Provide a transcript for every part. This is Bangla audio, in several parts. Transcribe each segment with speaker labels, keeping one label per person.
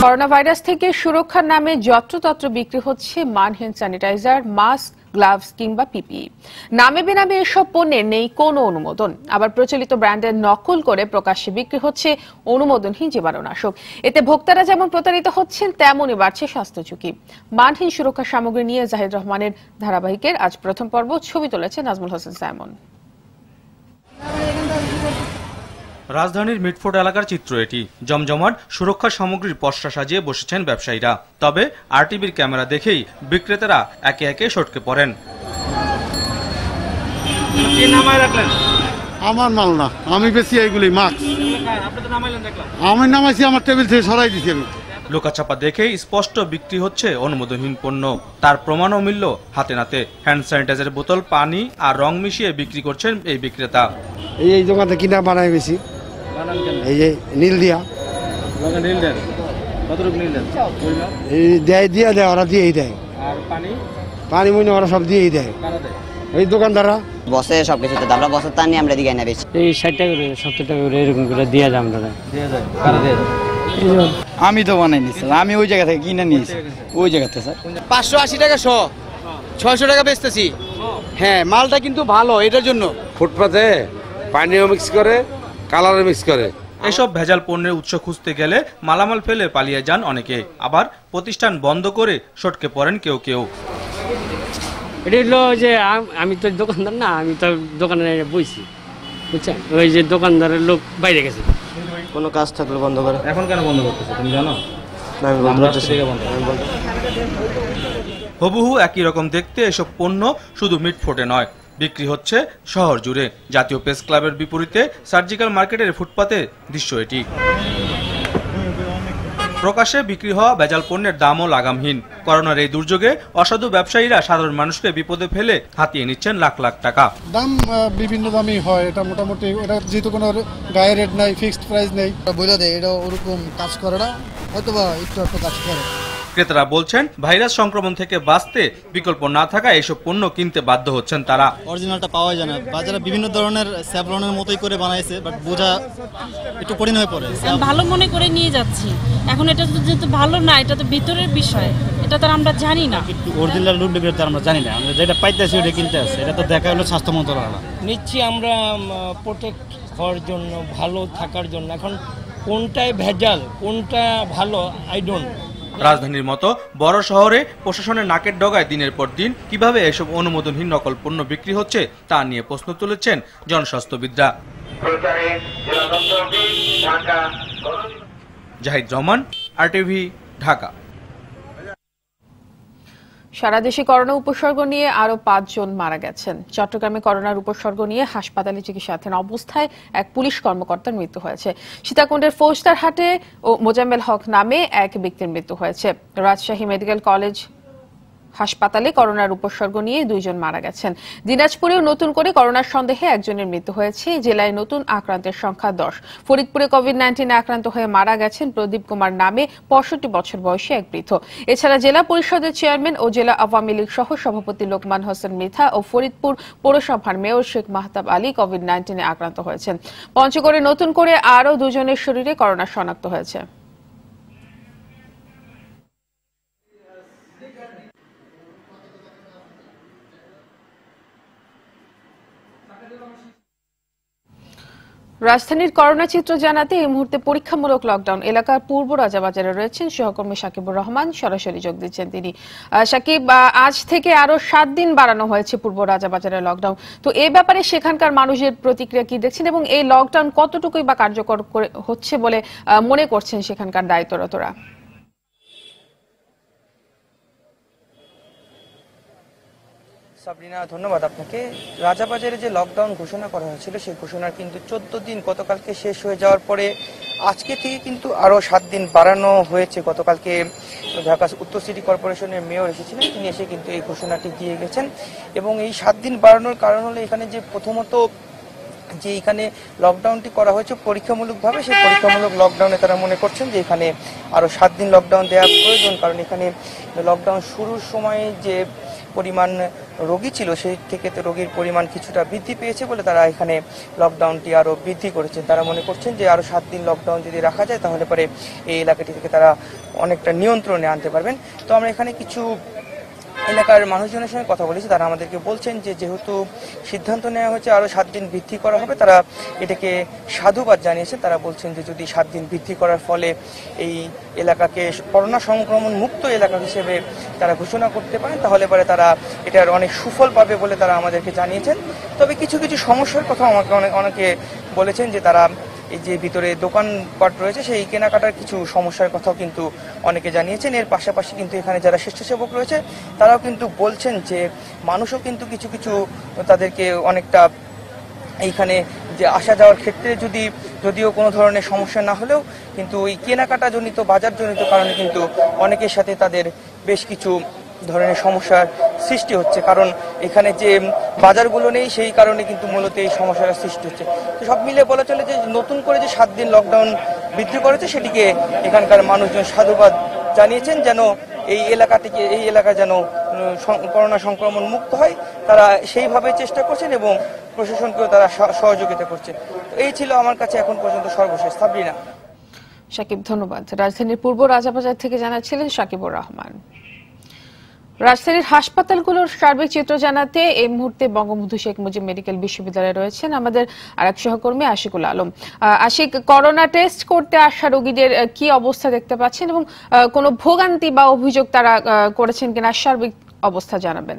Speaker 1: করোনা ভাইরাস থেকে সুরক্ষার নামে যত্রতত্র বিক্রি হচ্ছে মানহীন স্যানিটাইজার, মাস্ক, গ্লাভস কিংবা পিপিই। নামে বেনামে এসব পণ্যের নেই কোনো অনুমোদন। আবার প্রচলিত ব্র্যান্ডের নকল করে প্রকাশ্যে বিক্রি হচ্ছে অনুমোদনহীন জীবাণুনাশক। এতে ভোক্তারা যেমন প্রতারিত হচ্ছেন, তেমনই বাড়ছে স্বাস্থ্য ঝুঁকি। মানহীন সুরক্ষা সামগ্রী নিয়ে জাহিদ রহমানের ধারাবাহিকের আজ প্রথম পর্ব। ছবি তুলেছে নাজমুল হোসেন সাইমন।
Speaker 2: রাজধানীর মিটফোর্ড এলাকার চিত্র এটি। জমজমাট সুরক্ষা সামগ্রীর পসরা সাজিয়ে বসেছেন ব্যবসায়ীরা। তবে আরটিভির ক্যামেরা দেখেই বিক্রেতারা একে একে সটকে পড়েন।
Speaker 3: আমার মাল না, আমি বেশি এইগুলি মাস্ক আমি নামাইছি, আমার টেবিল থেকে সরাই দিছি আমি।
Speaker 2: লোকাচাপা দেখেই স্পষ্ট বিক্রি হচ্ছে অনুমোদনহীন পণ্য। তার প্রমাণও মিলল হাতে নাতে। হ্যান্ড স্যানিটাইজারের বোতল, পানি আর রং মিশিয়ে বিক্রি করছেন এই বিক্রেতা।
Speaker 3: এই দোকানে কিনা বানাই বেশি, এই যে নীল দিয়া এই দেয়, দিয়ে দেয়, ওরা দিয়েই দেয়। পানি মনে ওরা সব দিয়েই দেয়, এই দোকানদাররা
Speaker 4: বসে সবকিছুতে। আমরা বছর তা নিয়ে আমরা দিকে না বেশি,
Speaker 5: এই 60 টাকা করে 70 টাকা করে এরকম করে দিয়ে যাম দাদা।
Speaker 6: আমি তো বানাই নিছি, আমি ওই জায়গা থেকে কিনে নিয়েছি, ওই জায়গাতে স্যার
Speaker 7: 580 টাকা 600 টাকা বেচতেছি। হ্যাঁ, মালটা কিন্তু ভালো। এটার জন্য
Speaker 8: ফুটপাতে পানিও মিক্স করে, কালারও মিক্স করে।
Speaker 2: এসব ভেজাল পণ্যের উৎস খুঁজতে গেলে মালামাল ফেলে পালিয়ে যান অনেকে। আবার প্রতিষ্ঠান বন্ধ করে সটকে পড়েন কেউ কেউ।
Speaker 5: এটা হলো যে আমি তো দোকানদার না, আমি তো দোকানে বইছি, বুঝছেন? ওই যে দোকানদারের লোক বাইরে গেছে।
Speaker 6: কোনো কাজ থাকলে বন্ধ করে।
Speaker 2: এখন কেন বন্ধ করতেছে তুমি জানো? হুবহু একই রকম দেখতে এসব পণ্য শুধু মিটফোর্ডে নয়, বিক্রি হচ্ছে শহর জুড়ে। জাতীয় প্রেস ক্লাবের বিপরীতে সার্জিক্যাল মার্কেটের ফুটপাতে দৃশ্য এটি। প্রকাশ্যে বিক্রি হওয়া ভেজাল পণ্যের দামও লাগামহীন। করোনার এই দুর্যোগে অসাধু ব্যবসায়ীরা সাধারণ মানুষকে বিপদে ফেলে হাতিয়ে নিচ্ছেন লাখ লাখ টাকা।
Speaker 3: দাম বিভিন্ন দামই হয়, এটা মোটামুটি, এটা যেহেতু কোনো গায়ে রেট নাই, ফিক্সড প্রাইস নেই, বলে দেয় এটা ওরকম কাজ করে না, হয়তো বা একটু একটু কাজ করে।
Speaker 2: ক্রেতারা বলছেন, ভাইরাস সংক্রমণ থেকে বাঁচতে বিকল্প না থাকা এসব পণ্য কিনতে বাধ্য হচ্ছেন তারা।
Speaker 9: অরিজিনালটা পাওয়া যায় না, বাজারে বিভিন্ন ধরনের স্যাভলনের মতোই করে বানাইছে, বাট বোঝা একটু কঠিন হয়ে পড়ে।
Speaker 10: ভালো মনে করে নিয়ে যাচ্ছি, এখন এটা তো যেহেতু ভালো না, এটা তো ভিতরের বিষয়, এটা তো আমরা জানি না।
Speaker 9: অরিজিনাল ডুপ্লিকেট আমরা জানি না, আমরা যেটা পাইতেছি ওটা কিনতে আসছে, এটা তো দেখা হলো স্বাস্থ্য মন্ত্রণালয়
Speaker 11: নিচ্ছি আমরা প্রোটেক্ট হওয়ার জন্য, ভালো থাকার জন্য। এখন কোনটায় ভেজাল, কোনটা ভালো, আই ডোন্ট।
Speaker 2: রাজধানীর মতো বড় শহরে প্রশাসনের নাকের ডগায় দিনের পর দিন কিভাবে এসব অনুমোদনহীন নকল পণ্য বিক্রি হচ্ছে তা নিয়ে প্রশ্ন তুলেছেন জনস্বাস্থ্যবিদরা। জাহিদ রহমান, আরটিভি, ঢাকা।
Speaker 1: সারা দেশে করোনা উপসর্গ নিয়ে আরো 5 জন মারা গেছেন। চট্টগ্রামে করোনার উপসর্গ নিয়ে হাসপাতালে চিকিৎসাধীন অবস্থায় এক পুলিশ কর্মকর্তার মৃত্যু হয়েছে। সীতাকুণ্ডের ফৌজদারহাটে ও মোজাম্মেল হক নামে এক ব্যক্তির মৃত্যু হয়েছে। রাজশাহী মেডিকেল কলেজ হাসপাতালে করোনার উপসর্গ নিয়ে 2 জন মারা গেছেন। দিনাজপুরেও নতুন করে করোনার সন্দেহে একজনের মৃত্যু হয়েছে। জেলায় নতুন আক্রান্তের সংখ্যা 10। ফরিদপুরে কোভিড-19 আক্রান্ত হয়ে মারা গেছেন প্রদীপ কুমার নামে 65 বছর বয়সী এক বৃদ্ধ। এছাড়া জেলা পরিষদের চেয়ারম্যান ও জেলা আওয়ামী লীগ সহ সভাপতি লোকমান হোসেন মৃধা ও ফরিদপুর পৌরসভার মেয়র শেখ মাহতাব আলী কোভিড-19 আক্রান্ত হয়েছেন। পঞ্চগড়ে নতুন করে আরও 2 জনের শরীরে করোনা শনাক্ত হয়েছে। রাজধানীর করোনা চিত্র জানাতে এই মুহূর্তে পরীক্ষামূলক লকডাউন এলাকার পূর্ব রাজাবাজারে রয়েছেন সহকর্মী সাকিবুর রহমান। সরাসরি যোগ দিচ্ছেন তিনি। সাকিব, আজ থেকে আরো 7 দিন বাড়ানো হয়েছে পূর্ব রাজাবাজারের লকডাউন। তো এই ব্যাপারে সেখানকার মানুষের প্রতিক্রিয়া কি দেখছেন এবং এই লকডাউন কতটুকুই বা কার্যকর হচ্ছে বলে মনে করছেন সেখানকার দায়িত্বরতরা?
Speaker 7: সাবরিনা, ধন্যবাদ আপনাকে। রাজাবাজারে যে লকডাউন ঘোষণা করা হয়েছিল সেই ঘোষণার কিন্তু 14 দিন গতকালকে শেষ হয়ে যাওয়ার পরে আজকে থেকে কিন্তু আরো 7 দিন বাড়ানো হয়েছে। গতকালকে ঢাকা উত্তর সিটি কর্পোরেশনের মেয়র এসেছিলেন, তিনি এসে কিন্তু এই ঘোষণাটি দিয়ে গেছেন। এবং এই 7 দিন বাড়ানোর কারণ হলো এখানে যে প্রথমত যে এখানে লকডাউনটি করা হয়েছে পরীক্ষামূলকভাবে, সেই পরীক্ষামূলক লকডাউনে তারা মনে করছেন যে এখানে আরো 7 দিন লকডাউন দেওয়া প্রয়োজন। কারণ এখানে লকডাউন শুরুর সময়ে যে পরিমাণ রোগী ছিল সেই থেকে রোগীর পরিমাণ কিছুটা বৃদ্ধি পেয়েছে বলে তারা এখানে লকডাউনটি আরো বৃদ্ধি করেছেন। তারা মনে করছেন যে আরো 7 দিন লকডাউন যদি রাখা যায় তাহলে পরে এই এলাকাটি থেকে তারা অনেকটা নিয়ন্ত্রণে আনতে পারবেন। তো আমরা এখানে কিছু এলাকার মানুষজনের সঙ্গে কথা বলেছি, তারা আমাদেরকে বলছেন যে যেহেতু সিদ্ধান্ত নেওয়া হয়েছে আরও 7 দিন বৃদ্ধি করা হবে, তারা এটাকে সাধুবাদ জানিয়েছেন। তারা বলছেন যে যদি 7 দিন বৃদ্ধি করার ফলে এই এলাকাকে করোনা সংক্রমণ মুক্ত এলাকা হিসেবে তারা ঘোষণা করতে পারেন, তাহলে পরে তারা এটার অনেক সুফল পাবে বলে তারা আমাদেরকে জানিয়েছেন। তবে কিছু কিছু সমস্যার কথা আমাকে অনেকে বলেছেন যে তারা এই যে ভিতরে দোকানপাট রয়েছে সেই কেনাকাটার কিছু সমস্যার কথাও কিন্তু অনেকে জানিয়েছেন। এর পাশাপাশি কিন্তু এখানে যারা স্বেচ্ছাসেবক রয়েছে তারাও কিন্তু বলছেন যে মানুষও কিন্তু কিছু কিছু তাদেরকে অনেকটা এইখানে যে আসা যাওয়ার ক্ষেত্রে যদিও কোনো ধরনের সমস্যা না হলেও কিন্তু ওই কেনাকাটা জনিত বাজারজনিত কারণে কিন্তু অনেকের সাথে তাদের বেশ কিছু ধরনের সমস্যার সৃষ্টি হচ্ছে, কারণ এখানে যে বাজারগুলো নেই সেই কারণে কিন্তু মূলত এই সমস্যার সৃষ্টি হচ্ছে। তো সব মিলে বলা চলে যে নতুন করে যে 7 দিন লকডাউন বৃদ্ধি করেছে সেটিকে এখানকার মানুষজন সাধুবাদ জানিয়েছেন, যেন এই এলাকা যেন করোনা সংক্রমণ মুক্ত হয় তারা সেইভাবে চেষ্টা করছেন এবং প্রশাসনকেও তারা সহযোগিতা করছে। তো এই ছিল আমার কাছে এখন পর্যন্ত সর্বশেষ। সাবরিনা।
Speaker 1: সাকিব, ধন্যবাদ। রাজধানীর পূর্ব রাজাবাজার থেকে জানাচ্ছিলেন সাকিবুর রহমান। রাজধানীর হাসপাতালগুলোর সার্বিক চিত্র জানাতে এই মুহূর্তে বঙ্গবন্ধু শেখ মুজিব মেডিকেল বিশ্ববিদ্যালয়ে রয়েছেন আমাদের আরেক সহকর্মী আশিকুল আলম। আশিক, করোনা টেস্ট করতে আসা রোগীদের কি অবস্থা দেখতে পাচ্ছেন এবং কোনো ভোগান্তি বা অভিযোগ তারা করেছেন কিনা সার্বিক অবস্থা জানাবেন।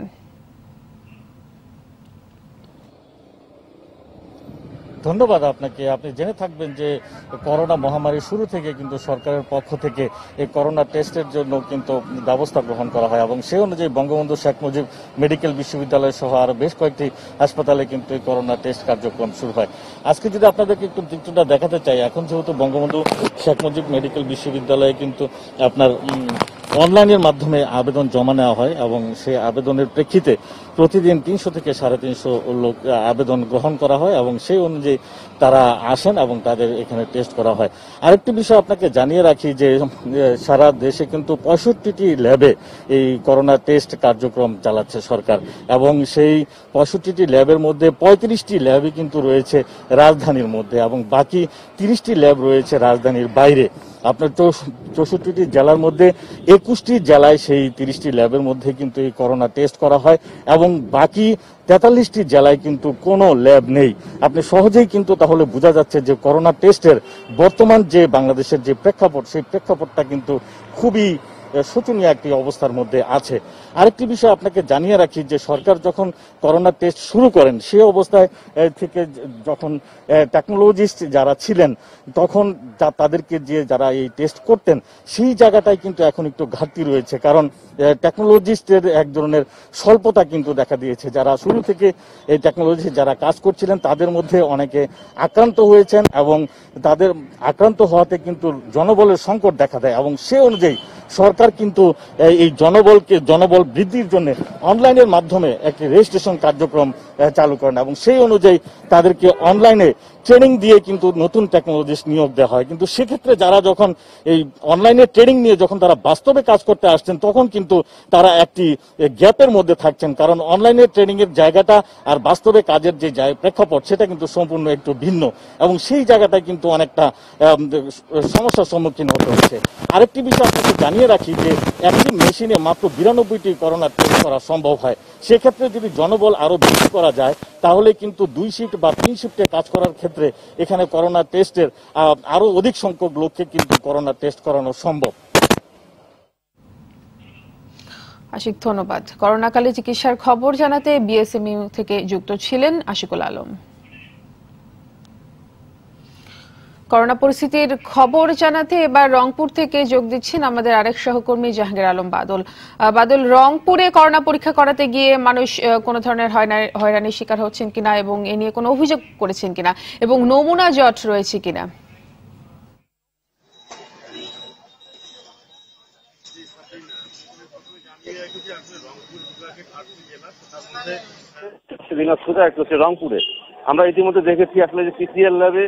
Speaker 12: ধন্যবাদ আপনাকে। আপনি জেনে থাকবেন যে করোনা মহামারী শুরু থেকে কিন্তু সরকারের পক্ষ থেকে এই করোনা টেস্টের জন্য কিন্তু ব্যবস্থা গ্রহণ করা হয় এবং সেই অনুযায়ী বঙ্গবন্ধু শেখ মুজিব মেডিকেল বিশ্ববিদ্যালয় সহ আরো বেশ কয়েকটি হাসপাতালে কিন্তু এই করোনা টেস্ট কার্যক্রম শুরু হয়। আজকে যদি আপনাদেরকে একটু চিত্রটা দেখাতে চাই, এখন যেহেতু বঙ্গবন্ধু শেখ মুজিব মেডিকেল বিশ্ববিদ্যালয়ে কিন্তু আপনার অনলাইনের মাধ্যমে আবেদন জমা নেওয়া হয় এবং সেই আবেদনের প্রেক্ষিতে প্রতিদিন 300 থেকে 350 লোক আবেদন গ্রহণ করা হয় এবং সেই অনুযায়ী তারা আসেন এবং তাদের এখানে টেস্ট করা হয়। আরেকটি বিষয় আপনাকে জানিয়ে রাখি যে সারা দেশে কিন্তু 65টি ল্যাবে এই করোনা টেস্ট কার্যক্রম চালাচ্ছে সরকার এবং সেই 65টি ল্যাবের মধ্যে 35টি ল্যাবই কিন্তু রয়েছে রাজধানীর মধ্যে এবং বাকি 30টি ল্যাব রয়েছে রাজধানীর বাইরে। আপনার 64টি জেলার মধ্যে 21টি জেলায় সেই 30টি ল্যাবের মধ্যে কিন্তু এই করোনা টেস্ট করা হয় এবং বাকি 43টি জেলায় কিন্তু কোনো ল্যাব নেই। আপনি সহজেই কিন্তু তাহলে বোঝা যাচ্ছে যে করোনা টেস্টের বর্তমান যে বাংলাদেশের যে প্রেক্ষাপট, সেই প্রেক্ষাপটটা কিন্তু খুবই শোচনীয় একটি অবস্থার মধ্যে আছে। আরেকটি বিষয় আপনাকে জানিয়ে রাখি যে সরকার যখন করোনা টেস্ট শুরু করেন সেই অবস্থায় থেকে যখন টেকনোলজিস্ট যারা ছিলেন তখন তাদেরকে যে যারা এই টেস্ট করতেন সেই জায়গাটায় কিন্তু এখন একটু ঘাটতি রয়েছে, কারণ টেকনোলজিস্টের এক ধরনের স্বল্পতা কিন্তু দেখা দিয়েছে। যারা শুরু থেকে এই টেকনোলজি যারা কাজ করছিলেন তাদের মধ্যে অনেকে আক্রান্ত হয়েছেন এবং তাদের আক্রান্ত হওয়াতে কিন্তু জনবলের সংকট দেখা দেয় এবং সে অনুযায়ী সরকার কিন্তু এই জনবল বৃদ্ধির জন্য অনলাইনের মাধ্যমে একটি রেজিস্ট্রেশন কার্যক্রম চালু করেন এবং সেই অনুযায়ী তাদেরকে অনলাইনে ট্রেনিং দিয়ে কিন্তু নতুন টেকনোলজিস্ট নিয়োগ দেওয়া হয়। কিন্তু সেক্ষেত্রে যারা যখন এই অনলাইনে ট্রেনিং নিয়ে যখন তারা বাস্তবে কাজ করতে আসছেন তখন কিন্তু তারা একটি গ্যাপের মধ্যে থাকছেন, কারণ অনলাইনে ট্রেনিং এর জায়গাটা আর বাস্তবে কাজের যে প্রেক্ষাপট সেটা কিন্তু সম্পূর্ণ একটু ভিন্ন এবং সেই জায়গাটায় কিন্তু অনেকটা সমস্যার সম্মুখীন হতে হচ্ছে। আরেকটি বিষয় আপনাকে জানিয়ে রাখি যে একটি মেশিনে মাত্র 92টি করোনা টেস্ট করা সম্ভব হয়। সেক্ষেত্রে যদি জনবল আরো বৃদ্ধি করা যায় তাহলে কিন্তু 2 শিফট বা 3 শিফটে কাজ করার ক্ষেত্রে এখানে করোনা টেস্টের আরো অধিক সংখ্যক লোককে কিন্তু করোনা টেস্ট করানো সম্ভব।
Speaker 1: আশিক, ধন্যবাদ। করোনাকালে চিকিৎসার খবর জানাতে বিএসএমইউ থেকে যুক্ত ছিলেন আশিকুল আলম। করোনা পরিস্থিতির খবর জানাতে এবার রংপুর থেকে যোগ দিচ্ছেন আমাদের আরেক সহকর্মী জাহাঙ্গীর আলম বাদল। বাদল, রংপুরে করোনা পরীক্ষা করাতে গিয়ে মানুষ কোনো ধরনের হয়রানির শিকার হচ্ছেন কিনা এবং এ নিয়ে কোনো অভিযোগ করেছেন কিনা এবং নমুনা জট রয়েছে কিনা?
Speaker 13: রংপুরে আমরা ইতিমধ্যে দেখেছি আসলে যে পিসিআর ল্যাবে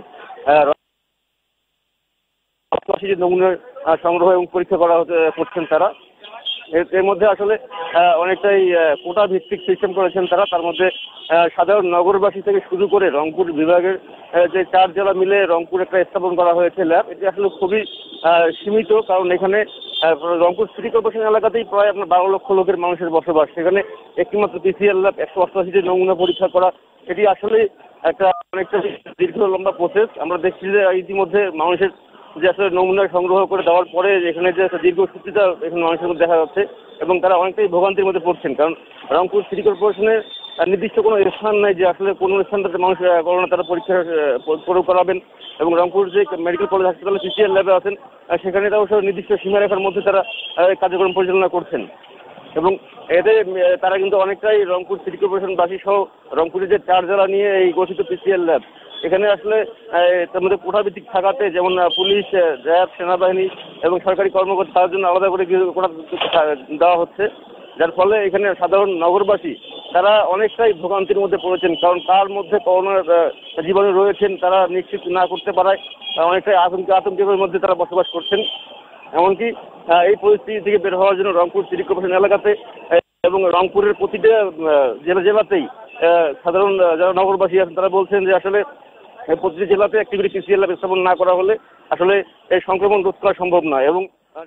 Speaker 13: নমুনা সংগ্রহ এবং পরীক্ষা করছেন তারা। এর মধ্যে আসলে অনেকটাই কোটা ভিত্তিক সিস্টেম করেছেন তারা। তার মধ্যে সাধারণ নগরবাসী থেকে শুরু করে রংপুর বিভাগের যে 4 জেলা মিলে রংপুর একটা স্থাপন করা হয়েছে ল্যাব, এটি আসলে খুবই সীমিত, কারণ এখানে রংপুর সিটি কর্পোরেশন এলাকাতেই প্রায় আপনার 12 লক্ষ লোকের মানুষের বসবাস। সেখানে একটিমাত্র পিসিআর ল্যাব 188টি নমুনা পরীক্ষা করা, এটি আসলে একটা অনেকটা দীর্ঘ লম্বা প্রসেস। আমরা দেখছি যে ইতিমধ্যে মানুষের যে আসলে নমুনা সংগ্রহ করে দেওয়ার পরে এখানে যে একটা দীর্ঘসূত্রিতা এখানে মানুষের মধ্যে দেখা যাচ্ছে এবং তারা অনেকটাই ভোগান্তির মধ্যে পড়ছেন, কারণ রংপুর সিটি কর্পোরেশনের নির্দিষ্ট কোনো স্থান নাই যে আসলে কোন স্থানটাতে মানুষ করোনা তারা পরীক্ষা করাবেন। এবং রংপুর যে মেডিকেল কলেজ হাসপাতালে পিসিআর ল্যাবে আছেন সেখানে তারা নির্দিষ্ট সীমারেখার মধ্যে তারা কার্যক্রম পরিচালনা করছেন এবং এতে তারা কিন্তু অনেকটাই রংপুর সিটি কর্পোরেশনবাসী সহ রংপুরের যে 4 জেলা নিয়ে এই গঠিত পিসিআর ল্যাব, এখানে আসলে তার মধ্যে কোটাভিত্তিক থাকাতে যেমন পুলিশ, র্যাব, সেনাবাহিনী এবং সরকারি কর্মকর্তা তার জন্য আলাদা করে কোটা দেওয়া হচ্ছে, যার ফলে এখানে সাধারণ নগরবাসী তারা অনেকটাই ভোগান্তির মধ্যে পড়েছেন, কারণ তার মধ্যে করোনার জীবাণু রয়েছেন তারা নিশ্চিত না করতে পারায় অনেকটাই আতঙ্কের মধ্যে তারা বসবাস করছেন। এমনকি এই পরিস্থিতি থেকে বের হওয়ার জন্য রংপুর সিটি কর্পোরেশন এলাকাতে এবং রংপুরের প্রতিটা জেলাতেই সাধারণ যারা নগরবাসী আছেন তারা বলছেন যে আসলে প্রতিটি জেলাতে একটি করে পিসিআর ল্যাব স্থাপন না করা হলে আসলে এই সংক্রমণ রোধ করা সম্ভব নয়। এবং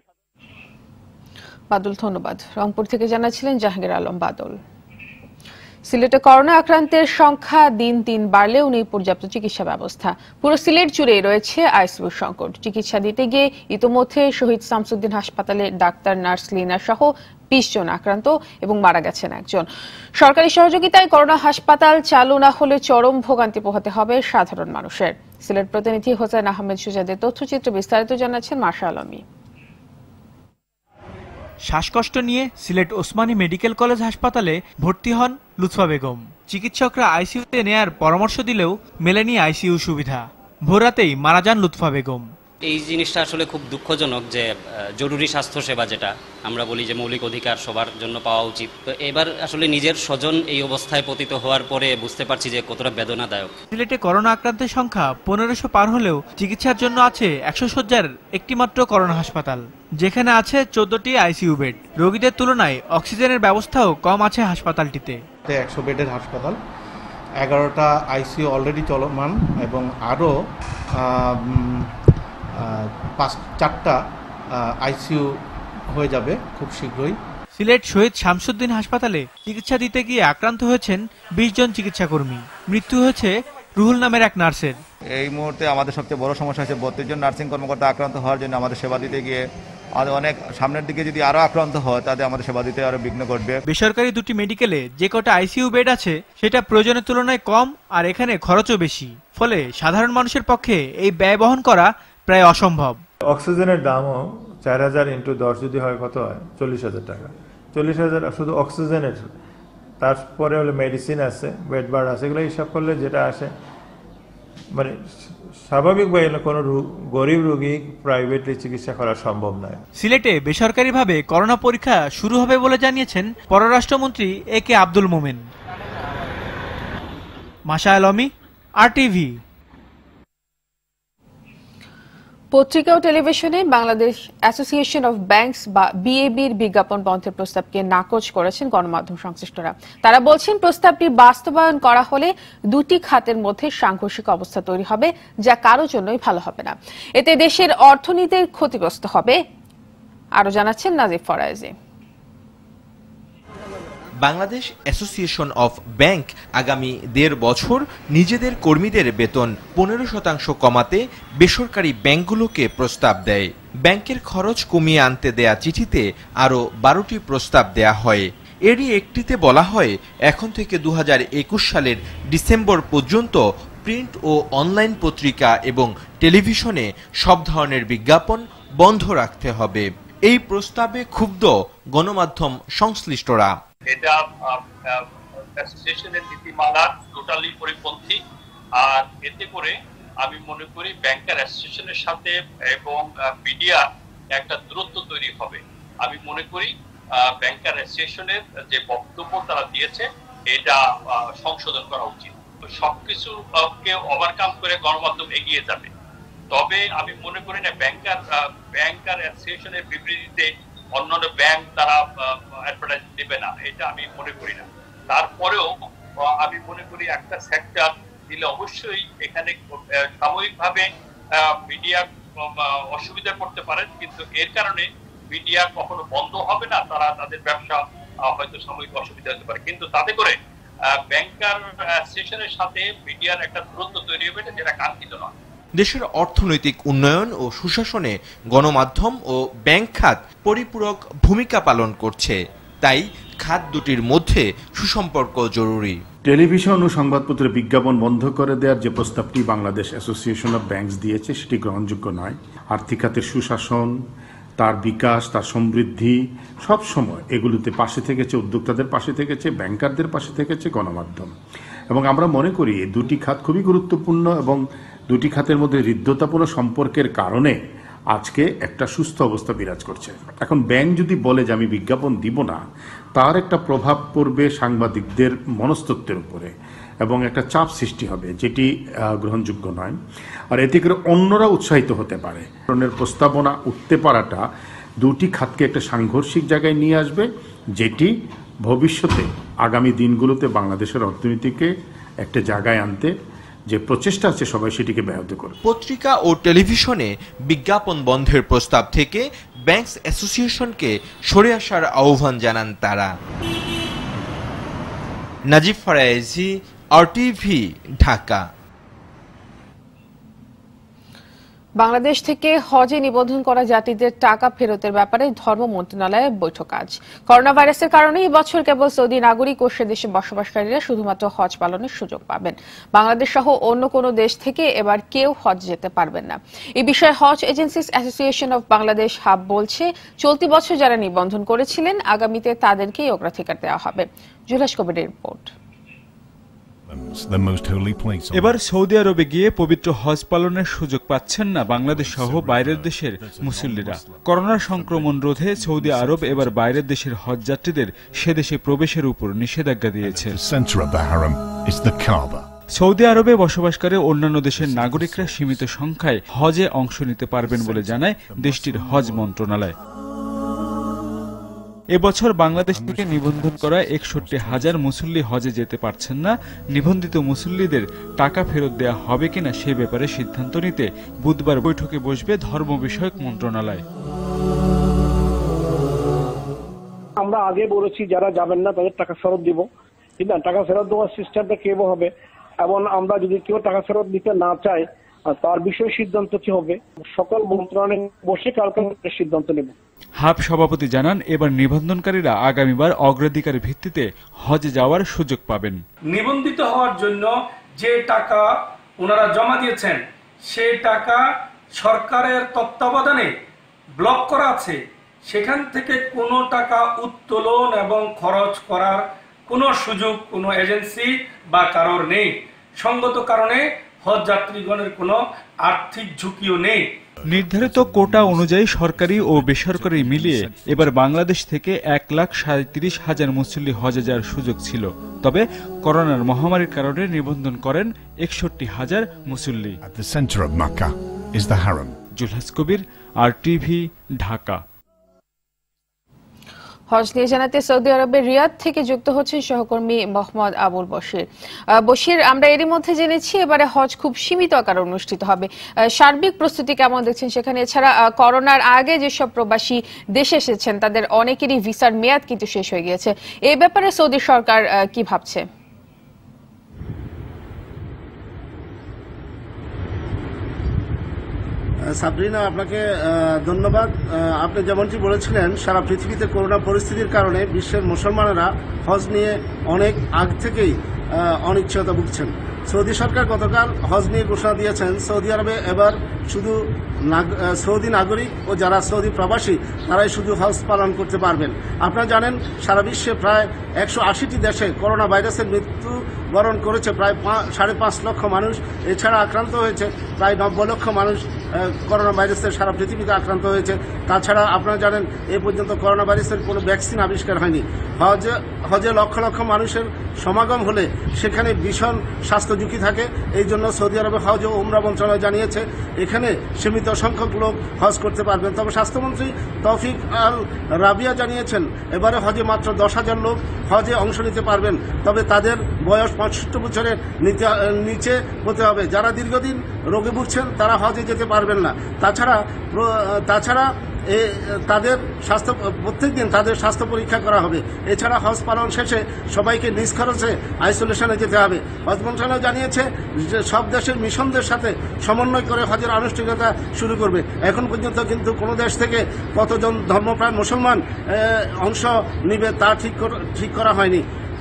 Speaker 1: বাদল, ধন্যবাদ। রংপুর থেকে জানাচ্ছিলেন জাহাঙ্গীর আলম বাদল। সিলেটে করোনা আক্রান্তের সংখ্যা দিন দিন বাড়লেও নেই পর্যাপ্ত চিকিৎসা ব্যবস্থা। পুরো সিলেট জুড়ে রয়েছে আইসিইউ সংকট। চিকিৎসা দিতে গিয়ে ইতোমধ্যে শহীদ শামসুদ্দিন হাসপাতালে ডাক্তার, নার্স, ক্লিনার সহ 20 জন আক্রান্ত এবং মারা গেছেন একজন। সরকারি সহযোগিতায় করোনা হাসপাতাল চালু না হলে চরম ভোগান্তি পোহাতে হবে সাধারণ মানুষের। সিলেট প্রতিনিধি হোসেন আহমেদ সুজাদের তথ্যচিত্র বিস্তারিত জানাচ্ছেন মার্শা আলমী।
Speaker 14: শ্বাসকষ্ট নিয়ে সিলেট ওসমানী মেডিকেল কলেজ হাসপাতালে ভর্তি হন লুৎফা বেগম। চিকিৎসকরা আইসিইউতে নেয়ার পরামর্শ দিলেও মেলেনি আইসিইউ সুবিধা। ভোররাতেই মারা যান লুৎফা বেগম।
Speaker 15: এই জিনিসটা আসলে খুব দুঃখজনক যে জরুরি স্বাস্থ্যসেবা যেটা আমরা বলি যে মৌলিক অধিকার সবার জন্য পাওয়া উচিত, তো এবার আসলে নিজের স্বজন এই অবস্থায় পতিত হওয়ার পরে বুঝতে পারছি যে কতটা বেদনাদায়ক।
Speaker 14: সিলেটে করোনা আক্রান্তের সংখ্যা 1500 পার হলেও চিকিৎসার জন্য আছে 100 শয্যার একটিমাত্র করোনা হাসপাতাল, যেখানে আছে 14টি আইসিইউ বেড। রোগীদের তুলনায় অক্সিজেনের ব্যবস্থাও কম আছে হাসপাতালটিতে।
Speaker 16: 100 বেডের হাসপাতাল, 11টা আইসিইউ অলরেডি চলমান এবং আরও 4টা আইসিইউ হয়ে যাবে খুব শীঘ্রই।
Speaker 14: সিলেট শহীদ শামসুদ্দিন হাসপাতালে চিকিৎসা দিতে গিয়ে আক্রান্ত হয়েছেন 20 জন চিকিৎসাকর্মী। মৃত্যু হয়েছে রুহুল নামের এক নার্সের।
Speaker 17: এই মুহূর্তে আমাদের সবচেয়ে বড় সমস্যা হচ্ছে 32 জন নার্সিং কর্মকর্তা আক্রান্ত হওয়ার জন্য আমাদের সেবা দিতে গিয়ে অনেক সামনের দিকে যদি আরো আক্রান্ত হয় তাতে আমাদের সেবা দিতে আরো বিঘ্ন ঘটবে।
Speaker 14: বেসরকারি দুটি মেডিকেলে যে কটা আইসিইউ বেড আছে সেটা প্রয়োজনের তুলনায় কম, আর এখানে খরচও বেশি, ফলে সাধারণ মানুষের পক্ষে এই ব্যয় বহন করা প্রায় অসম্ভব।
Speaker 18: অক্সিজেনের দামও 4000 × 10 যদি হয় কত হয়? 40,000 টাকা। 40,000 শুধু অক্সিজেনের, তারপরে হলো মেডিসিন আছে, বেড বার আছে, এগুলো হিসাব করলে যেটা আসে মানে স্বাভাবিকভাবে কোনো গরিব রোগী প্রাইভেটলি চিকিৎসা করা সম্ভব নয়।
Speaker 14: সিলেটে বেসরকারিভাবে করোনা পরীক্ষা শুরু হবে বলে জানিয়েছেন পররাষ্ট্রমন্ত্রী AK আব্দুল মোমেন। মাশা আলমী, RTV।
Speaker 1: পত্রিকা ও টেলিভিশনে বাংলাদেশ অ্যাসোসিয়েশন অফ ব্যাংকস বা BAB-র বিজ্ঞাপন বন্ধের প্রস্তাবকে নাকচ করেছেন গণমাধ্যম সংশ্লিষ্টরা। তারা বলছেন প্রস্তাবটি বাস্তবায়ন করা হলে দুটি খাতের মধ্যে সাংঘর্ষিক অবস্থা তৈরি হবে, যা কারো জন্যই ভালো হবে না। এতে দেশের অর্থনীতির ক্ষতিগ্রস্ত হবে। আরো জানাচ্ছেন Nazif Faraezi.
Speaker 19: Bangladesh association of bank আগামী 1.5 বছর নিজেদের কর্মীদের বেতন 15% কমাতে বেসরকারি ব্যাংকগুলোকে প্রস্তাব দেয়। ব্যাংকের খরচ কমিয়ে আনতে দেয়া চিঠিতে আরও 12টি প্রস্তাব দেয়া হয়। এরই একটিতে বলা হয় এখন থেকে 2021 সালের ডিসেম্বর পর্যন্ত প্রিন্ট ও অনলাইন পত্রিকা এবং টেলিভিশনে সব ধরনের বিজ্ঞাপন বন্ধ রাখতে হবে। এই প্রস্তাবে ক্ষুব্ধ গণমাধ্যম সংশ্লিষ্টরা।
Speaker 20: এটা অ্যাসোসিয়েশনের নীতিমালার টোটালি পরিপন্থী, আর এতে করে আমি মনে করি ব্যাংকার অ্যাসোসিয়েশনের সাথে এবং মিডিয়া একটা দূরত্ব তৈরি হবে। আমি মনে করি ব্যাংকার অ্যাসোসিয়েশনের যে বক্তব্য তারা দিয়েছে এটা সংশোধন করা উচিত। সবকিছুকে ওভারকাম করে গণমাধ্যম এগিয়ে যাবে, তবে আমি মনে করি না ব্যাংকার অ্যাসোসিয়েশনের বিবৃতিতে অন্যান্য ব্যাংক তারা অ্যাডভার্টাইজ দেবে না, এটা আমি মনে করি না। তারপরেও আমি মনে করি একটা সেক্টর দিলে অবশ্যই এখানে সাময়িকভাবে মিডিয়া অসুবিধা করতে পারেন, কিন্তু এর কারণে মিডিয়া কখনো বন্ধ হবে না, তারা তাদের ব্যবসা হয়তো সাময়িক অসুবিধা হতে পারে, কিন্তু তাতে করে ব্যাংকার অ্যাসোসিয়েশনের সাথে মিডিয়ার একটা দূরত্ব তৈরি হবে, যেটা কাঙ্ক্ষিত নয়।
Speaker 19: দেশের অর্থনৈতিক উন্নয়ন ও সুশাসনে গণমাধ্যম ও ব্যাংক খাত পরিপূরক ভূমিকা পালন করছে, তাই খাত দুটির মধ্যে সুসম্পর্ক জরুরি।
Speaker 21: টেলিভিশন ও সংবাদপত্রের বিজ্ঞাপন বন্ধ করে দেওয়ার যে প্রস্তাবটি বাংলাদেশ অ্যাসোসিয়েশন অব ব্যাংকস দিয়েছে সেটি গ্রহণযোগ্য নয়। আর্থিক খাতের সুশাসন, তার বিকাশ, তার সমৃদ্ধি সব সময় এগুলোতে পাশে থেকেছে, উদ্যোক্তাদের পাশে থেকেছে, ব্যাংকারদের পাশে থেকেছে গণমাধ্যম। এবং আমরা মনে করি এই দুটি খাত খুবই গুরুত্বপূর্ণ এবং দুটি খাতের মধ্যে হৃদ্যতাপূর্ণ সম্পর্কের কারণে আজকে একটা সুস্থ অবস্থা বিরাজ করছে। এখন ব্যাংক যদি বলে যে আমি বিজ্ঞাপন দিব না, তার একটা প্রভাব পড়বে সাংবাদিকদের মনস্তত্ত্বের উপরে এবং একটা চাপ সৃষ্টি হবে, যেটি গ্রহণযোগ্য নয়। আর এতে করে অন্যরা উৎসাহিত হতে পারে। ধরনের প্রস্তাবনা উঠতে পারাটা দুটি খাতকে একটা সাংঘর্ষিক জায়গায় নিয়ে আসবে, যেটি ভবিষ্যতে আগামী দিনগুলোতে বাংলাদেশের অর্থনীতিকে একটা জায়গায় আনতে যে প্রচেষ্টা আছে সবাই সেটিকে ব্যাহত করবে।
Speaker 19: পত্রিকা ও টেলিভিশনে বিজ্ঞাপন বন্ধের প্রস্তাব থেকে ব্যাংকস অ্যাসোসিয়েশনকে সরে আসার আহ্বান জানান তারা। নাজিব ফারায়েজি, RTV, ঢাকা।
Speaker 1: বাংলাদেশ থেকে হজে নিবন্ধন করা যাত্রীদের টাকা ফেরতের ব্যাপারে ধর্ম মন্ত্রণালয়ের বৈঠক আজ। করোনা ভাইরাসের কারণে এই বছর কেবল সৌদি নাগরিক ও সে দেশে বসবাসকারীরা শুধুমাত্র হজ পালনের সুযোগ পাবেন। বাংলাদেশ সহ অন্য কোনো দেশ থেকে এবার কেউ হজ যেতে পারবেন না। এই বিষয়ে Hajj agencies association of Bangladesh হাব বলছে, চলতি বছর যারা নিবন্ধন করেছিলেন আগামীতে তাদেরকেই অগ্রাধিকার দেওয়া হবে। জুলাস কবিরের রিপোর্ট।
Speaker 22: এবার সৌদি আরবে গিয়ে পবিত্র হজ পালনের সুযোগ পাচ্ছেন না বাংলাদেশ সহ বাইরের দেশের মুসল্লিরা। করোনার সংক্রমণ রোধে সৌদি আরব এবার বাইরের দেশের হজ যাত্রীদের সে দেশে প্রবেশের উপর নিষেধাজ্ঞা দিয়েছে। সৌদি আরবে বসবাসকারী অন্যান্য দেশের নাগরিকরা সীমিত সংখ্যায় হজে অংশ নিতে পারবেন বলে জানায় দেশটির হজ মন্ত্রণালয়। এবছর বাংলাদেশ থেকে নিবন্ধন করা ৬১,০০০ মুসল্লি হজে যেতে পারছেন না। নিবন্ধিত মুসল্লিদের টাকা ফেরত দেওয়া হবে কিনা সে ব্যাপারে সিদ্ধান্ত নিতে বুধবার বৈঠকে বসবে ধর্ম বিষয়ক মন্ত্রণালয়।
Speaker 23: আমরা আগে বলেছি যারা যাবেন না তাদের টাকা ফেরত দিব, কিন্তু টাকা ফেরত দেওয়ার সিস্টেমটা কেমন হবে এবং আমরা যদি কেউ টাকা ফেরত দিতে না চায় তার বিষয়ে সিদ্ধান্ত কি হবে, সকল মন্ত্রণালয় বসে কালকে সিদ্ধান্ত নেব।
Speaker 22: হাব সভাপতি জানান, এবার নিবন্ধনকারীরা আগামীবার অগ্রাধিকার ভিত্তিতে হজে যাওয়ার সুযোগ পাবেন।
Speaker 24: নিবন্ধিত হওয়ার জন্য যে টাকা ওনারা জমা দিয়েছেন সেই টাকা সরকারের তত্ত্বাবধানে ব্লক করা আছে, সেখান থেকে কোনো টাকা উত্তোলন এবং খরচ করার কোনো সুযোগ কোনো এজেন্সি বা কারোর নেই। সঙ্গত কারণে হজ যাত্রীগণের কোনো আর্থিক ঝুঁকিও নেই।
Speaker 22: নির্ধারিত কোটা অনুযায়ী সরকারি ও বেসরকারি মিলিয়ে এবার বাংলাদেশ থেকে ১,৩৭,০০০ মুসল্লি হজে যাওয়ার সুযোগ ছিল, তবে করোনার মহামারীর কারণে নিবন্ধন করেন ৬১,০০০ মুসল্লি। জুলহাস কবির, RTV, ঢাকা।
Speaker 1: হজ নিয়ে জানাতে সৌদি আরবের রিয়াদ থেকে যুক্ত হচ্ছেন সহকর্মী মোহাম্মদ আবুল বশির। বশির, আমরা এরই মধ্যে জেনেছি এবারে হজ খুব সীমিত আকারে অনুষ্ঠিত হবে, সার্বিক প্রস্তুতি কেমন দেখছেন সেখানে? এছাড়া করোনার আগে যেসব প্রবাসী দেশে এসেছেন তাদের অনেকেরই ভিসার মেয়াদ কিন্তু শেষ হয়ে গিয়েছে, এই ব্যাপারে সৌদি সরকার কি ভাবছে?
Speaker 23: সাবরিনা, আপনাকে ধন্যবাদ। আপনি যেমনটি বলেছিলেন, সারা পৃথিবীতে করোনা পরিস্থিতির কারণে বিশ্বের মুসলমানেরা হজ নিয়ে অনেক আগ থেকেই অনিশ্চয়তা ভুগছেন। সৌদি সরকার গতকাল হজ নিয়ে ঘোষণা দিয়েছেন, সৌদি আরবে এবার শুধু সৌদি নাগরিক ও যারা সৌদি প্রবাসী তারাই শুধু হজ পালন করতে পারবেন। আপনারা জানেন সারা বিশ্বে প্রায় ১৮০টি দেশে করোনা ভাইরাসের মৃত্যুবরণ করেছে প্রায় ৫.৫ লক্ষ মানুষ, এছাড়া আক্রান্ত হয়েছে প্রায় ৯০ লক্ষ মানুষ। করোনা ভাইরাসের সারা পৃথিবীতে আক্রান্ত হয়েছে। তাছাড়া আপনারা জানেন এ পর্যন্ত করোনা ভাইরাসের কোনো ভ্যাকসিন আবিষ্কার হয়নি। হজে লক্ষ লক্ষ মানুষের সমাগম হলে সেখানে ভীষণ স্বাস্থ্য ঝুঁকি থাকে। এই জন্য সৌদি আরবে হজ ও উমরা মন্ত্রণালয় জানিয়েছে এখানে সীমিত সংখ্যক লোক হজ করতে পারবেন। তবে স্বাস্থ্যমন্ত্রী তৌফিক আল রাবিয়া জানিয়েছেন এবারে হজে মাত্র 10,000 লোক হজে অংশ নিতে পারবেন। তবে তাদের বয়স 65 বছরের নিচে হতে হবে। যারা দীর্ঘদিন রোগে ভুগছেন তারা হজে যেতে পারবেন না। তাছাড়া তাদের প্রত্যেকদিন তাদের স্বাস্থ্য পরীক্ষা করা হবে। এছাড়া হজ পালন শেষে সবাইকে নিজ খরচে আইসোলেশনে যেতে হবে। হজ মন্ত্রণালয় জানিয়েছে যে সব দেশের মিশনদের সাথে সমন্বয় করে হজের আনুষ্ঠানিকতা শুরু করবে। এখন পর্যন্ত কিন্তু কোনো দেশ থেকে কতজন ধর্মপ্রাণ মুসলমান অংশ নিবে তা ঠিক করা হয়নি।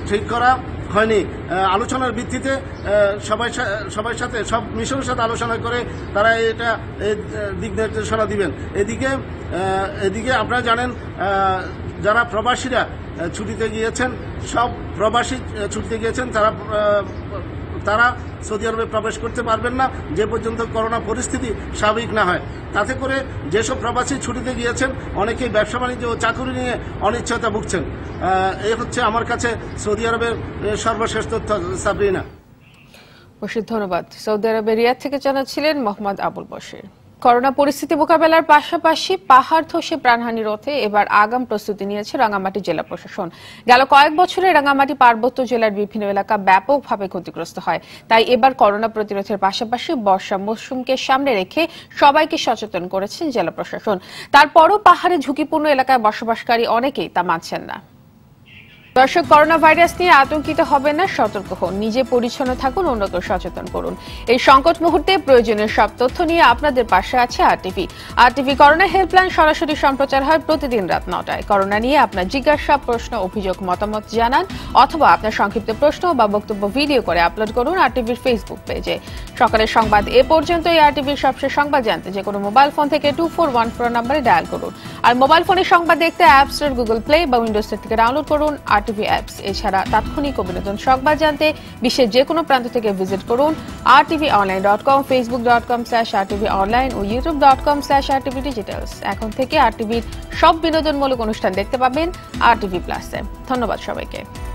Speaker 23: আলোচনার ভিত্তিতে সবার সাথে সব মিশনের সাথে আলোচনা করে তারা এটা দিক নির্দেশনা দিবেন। এদিকে আপনারা জানেন যারা প্রবাসীরা ছুটিতে গিয়েছেন, সব প্রবাসী ছুটিতে গিয়েছেন তারা সৌদি আরবে প্রবেশ করতে পারবেন না যে পর্যন্ত করোনা পরিস্থিতি স্বাভাবিক না হয়। তাতে করে যেসব প্রবাসী ছুটিতে গিয়েছেন অনেকেই ব্যবসা বাণিজ্য ও চাকুরি নিয়ে অনিশ্চয়তা ভুগছেন। এই হচ্ছে আমার কাছে সৌদি আরবের সর্বশেষ তথ্য। সাবরিনা।
Speaker 1: বশির, ধন্যবাদ। সৌদি আরবের রিয়াদ থেকে জানাচ্ছিলেন মোহাম্মদ আবুল বশির। করোনা পরিস্থিতি মোকাবেলার পাশাপাশি পাহাড় ধসে প্রাণহানি রোধে এবার আগাম প্রস্তুতি নিয়েছে রাঙ্গামাটি জেলা প্রশাসন। গেল কয়েক বছরে রাঙ্গামাটি পার্বত্য জেলার বিভিন্ন এলাকা ব্যাপকভাবে ক্ষতিগ্রস্ত হয়। তাই এবার করোনা প্রতিরোধের পাশাপাশি বর্ষা মৌসুমকে সামনে রেখে সবাইকে সচেতন করেছেন জেলা প্রশাসন। তারপরও পাহাড়ে ঝুঁকিপূর্ণ এলাকায় বসবাসকারী অনেকেই তা মানছেন না। দর্শক, করোনা ভাইরাস নিয়ে আতঙ্কিত হবেন না, সতর্ক হন, নিজে পরিচ্ছন্ন থাকুন, অন্যকে সচেতন করুন। এই সংকট মুহূর্তে প্রয়োজনীয় সব তথ্য নিয়ে আপনাদের পাশে আছে আরটিভি করোনা হেল্পলাইন সরাসরি সম্প্রচার হয় প্রতিদিন রাত 9টায়। করোনা নিয়ে আপনার জিজ্ঞাসা, প্রশ্ন, অভিযোগ, মতামত জানান অথবা আপনার সংক্ষিপ্ত প্রশ্ন বা বক্তব্য ভিডিও করে আপলোড করুন আরটিভির ফেসবুক পেজে। সকালের সংবাদ এ পর্যন্তই। আরটিভির সবশেষ সংবাদ জানতে যে কোনো মোবাইল ফোন থেকে 2414 নম্বরে ডায়াল করুন। আর মোবাইল ফোনে সংবাদ দেখতে অ্যাপ স্টোর, গুগল প্লে বা উইন্ডোজ থেকে ডাউনলোড করুন আরটিভি অ্যাপস। এছাড়া তাৎক্ষণিক ও বিনোদন সংবাদ জানতে বিশ্বের যে কোনো প্রান্ত থেকে ভিজিট করুন rtvonline.com, facebook.com/rtvonline ও youtube.com/rtvdigitals। এখন থেকে আরটিভির সব বিনোদনমূলক অনুষ্ঠান দেখতে পাবেন আরটিভি প্লাসে। ধন্যবাদ সবাইকে।